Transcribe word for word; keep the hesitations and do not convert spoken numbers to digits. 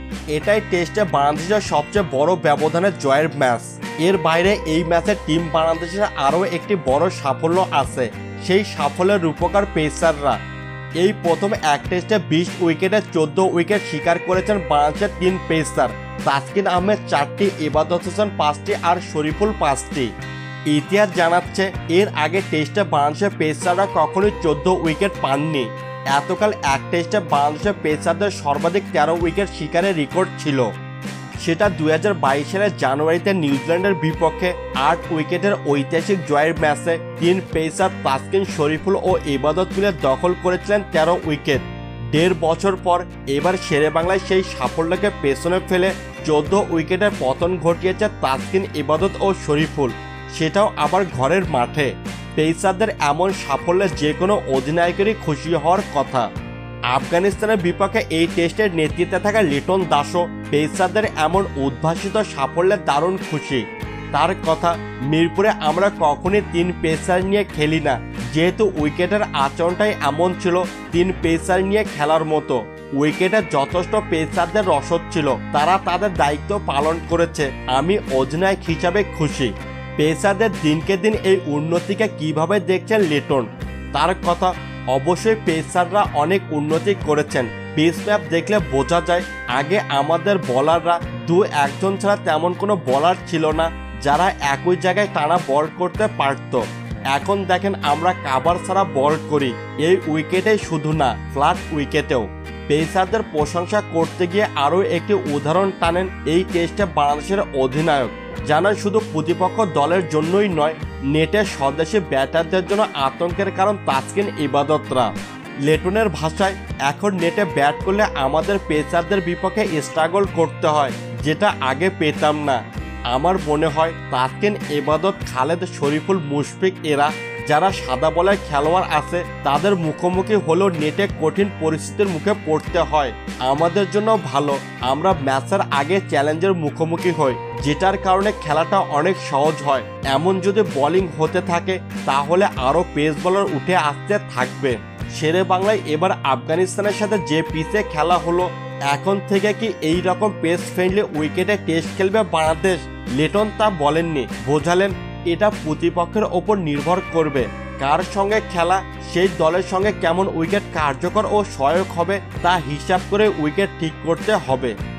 এটাই টেস্টে বাংলাদেশের সবচেয়ে বড় ব্যবধানের জয়ের ম্যাচ। এর বাইরে এই ম্যাচে টিম বাংলাদেশের আরও একটি বড় সাফল্য আছে, সেই সাফল্যের রূপকার পেসাররা। এই প্রথম এক টেস্টে বিশ উইকেটে চোদ্দ উইকেট শিকার করেছেন বাংলাদেশের তিন পেসার। তাসকিন আহমেদ চারটি, ইবাদত হোসেন পাঁচটি আর শরীফুল পাঁচটি। ইতিহাস জানাচ্ছে এর আগে টেস্টে বাংলাদেশের পেসাররা কখনোই চোদ্দ উইকেট পাননি। এতকাল এক টেস্টে বাংলাদেশের পেসারদের সর্বাধিক তেরো উইকেট শিকারের রেকর্ড ছিল। সেটা দুই হাজার বাইশ সালের জানুয়ারিতে নিউজিল্যান্ডের বিপক্ষে আট উইকেটের ঐতিহাসিক জয়ের ম্যাচে তিন পেসার তাসকিন, শরীফুল ও ইবাদত মিলে দখল করেছিলেন তেরো উইকেট। দেড় বছর পর এবার শেরেবাংলায় সেই সাফল্যকে পেছনে ফেলে চোদ্দ উইকেটের পতন ঘটিয়েছে তাসকিন, ইবাদত ও শরীফুল, সেটাও আবার ঘরের মাঠে। পেসারদের এমন সাফল্যে যে কোনো অধিনায়কেরই খুশি হওয়ার কথা। আফগানিস্তানের বিপক্ষে এই টেস্টের নেতৃত্বে থাকা লিটন দাসও পেসারদের এমন উদ্ভাসিত সাফল্যে দারুণ খুশি। তার কথা, মিরপুরে আমরা কখনই তিন পেসার নিয়ে খেলি না, যেহেতু উইকেটের আচরণটাই এমন ছিল তিন পেসার নিয়ে খেলার মতো। উইকেটে যথেষ্ট পেসারদের রসদ ছিল, তারা তাদের দায়িত্ব পালন করেছে। আমি অধিনায়ক হিসাবে খুশি। পেসারদের দিনকে দিন এই উন্নতিকে কিভাবে দেখছেন লিটন? তার কথা, অবশ্যই পেসাররা অনেক উন্নতি করেছেন। পিচ ম্যাপ দেখলে বোঝা যায় আগে আমাদের বলাররা দু একজন ছাড়া তেমন কোনো বলার ছিল না যারা একই জায়গায় টানা বল করতে পারত। এখন দেখেন আমরা কাভার ছাড়া বল করি, এই উইকেটেই শুধু না, ফ্ল্যাট উইকেটেও। পেসারদের প্রশংসা করতে গিয়ে আরও একটি উদাহরণ টানেন এই টেস্টে বাংলাদেশের অধিনায়ক, জানা শুধু প্রতিপক্ষ দলের জন্যই নয়, নেটে স্বদেশী ব্যাটারদের জন্য আতঙ্কের কারণ তাসকিন, ইবাদতরা। লিটনের ভাষায়, এখন নেটে ব্যাট করলে আমাদের পেসারদের বিপক্ষে স্ট্রাগল করতে হয়, যেটা আগে পেতাম না। আমার মনে হয় তাসকিন, ইবাদত, খালেদ, শরীফুল, মুশফিক এরা যারা সাদা বলের খেলোয়াড় আছে তাদের মুখোমুখি হলেও নেটে কঠিন পরিস্থিতির মুখে পড়তে হয়। আমাদের জন্য ভালো, আমরা ম্যাচের আগে চ্যালেঞ্জের মুখোমুখি হই, যেটার কারণে খেলাটা অনেক সহজ হয়। এমন যদি বোলিং হতে থাকে তাহলে আরও পেস বলার উঠে আসতে থাকবে। শেরে বাংলায় এবার আফগানিস্তানের সাথে যে পিচে খেলা হলো, এখন থেকে কি এই রকম পেস ফ্রেন্ডলি উইকেটে টেস্ট খেলবে বাংলাদেশ? লিটন তা বলেননি, বোঝালেন এটা প্রতিপক্ষের ওপর নির্ভর করবে। কার সঙ্গে খেলা, সেই দলের সঙ্গে কেমন উইকেট কার্যকর ও সহায়ক হবে তা হিসাব করে উইকেট ঠিক করতে হবে।